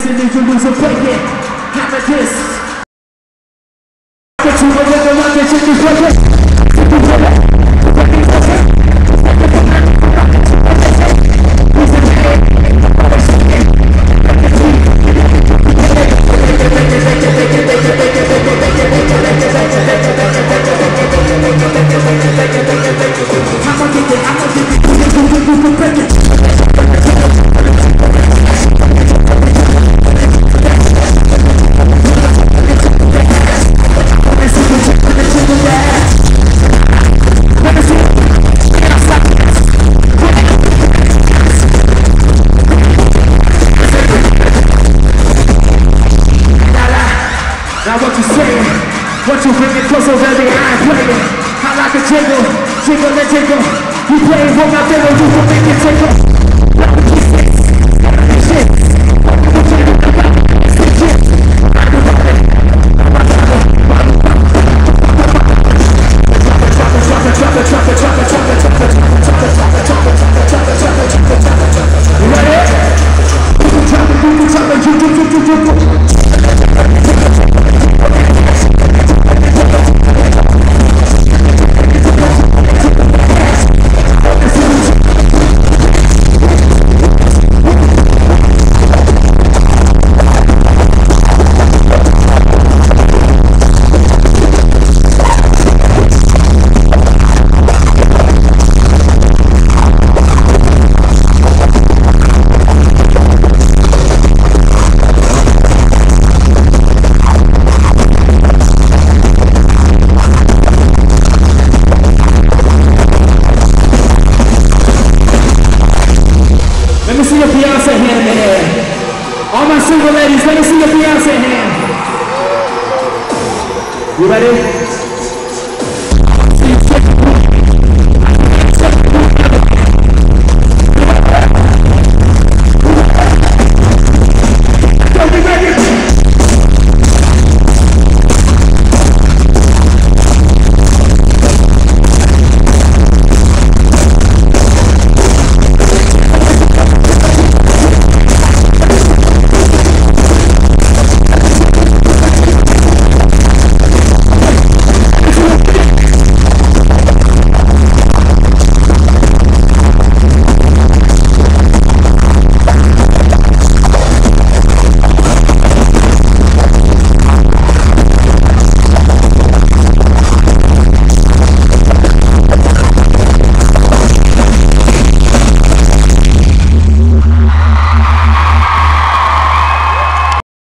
listen, if you lose a break it. Hammer this. Get to a little rocket, shit this break it. Now what you saying? What you bringing closer, baby? I ain't playing. I like a jingle, jingle and jingle. You playing with my fiddle, you can make it tingle. Let me see your Beyonce hand in the air. All my single ladies, let me see your Beyonce hand. You ready?